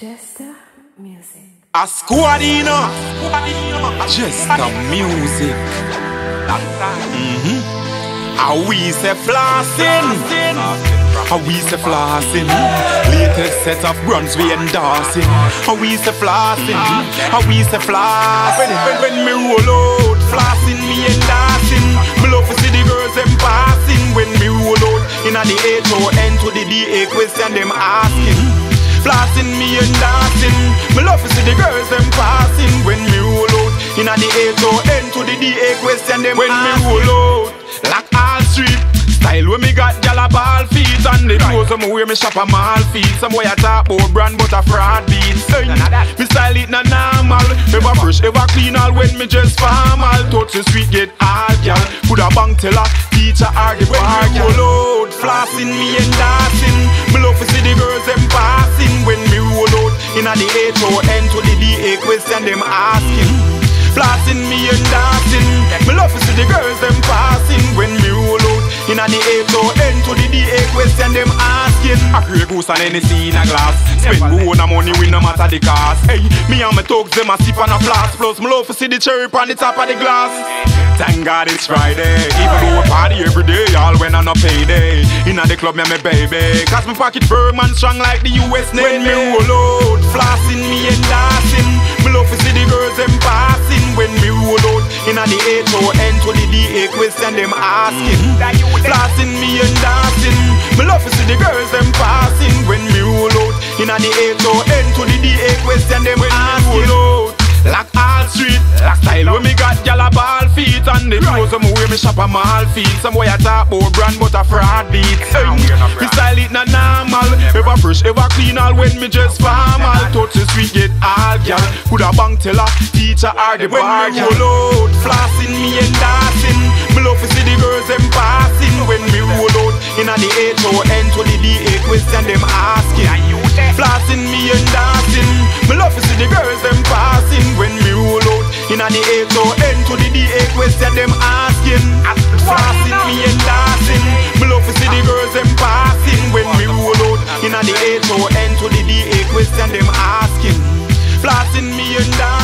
Jester Music. A squadina, Jester Music. How we say flossing, how we say flossing. Latest set of brands we endorsing. How we say flossing, how we say flossing. When me roll out, flossing me endorsing. Me love to see the girls them passing. When me roll out, inna the H-O-N to the D-A question them asking. Flossing me and dancing. Me love to see the girls them passing. When me roll out, inna the H-O-N to the D-A question them. When me roll out, like all street style when me got gyal a ball feet. And the clothes some wear me shop a mall feet. Some way I talk about brand but a fraud beats. Me style it not normal. Ever fresh, ever clean all when me just formal. Touch the street get all gyal. Put a bank teller, teacher or the bar gyal. Roll out, flossing me and dancing. Me love to see the girls them passing. When me roll out, inna the H-O-N to the D-A question them asking. Flossing me and dancing. Me love to see the girls them passing. When me roll out, inna the H-O-N to the D-A question them asking. A Grey Goose and Hennessy in a glass. Spend more money we no matter the cost. Hey, me and my thugs them a sip on a flask. Plus me love to see the cherry on the top of the glass. Thank God it's Friday. Even though we party every day, y'all when I no payday. Inna the club me and me baby. Cause me pocket firm and strong like the US Navy. When me roll out, flossing me and dancing. Me love to see the girls them passing. When me roll out, inna the H-O-N to the D-A question them asking. Flossing me and dancing. Me love to see the girls them passing. When me roll out, inna the H-O-N to the D-A question them asking. Like all street style when me got gyal a ball feet. And the clothes some wear me shop a mall feet. Some way I talk about brand but a fraud beats. Me style it not normal. Ever fresh, ever clean all when me just formal. Touch the street get all gyal. Put a bank teller, teacher or the bar gyal. Roll out, flossing me and dancing. Me love to see the girls them passing. When me roll out, inna the H-O-N to the D-A question them asking. Flossing me and dancing. Me love to see the girls them passing. When me roll out, inna the H-O-N to the D-A question them asking. Flossing me and dancing. Me love to see the girls them passing. When me roll out, inna the H-O-N to the D-A question them asking. Flossing me and dancing.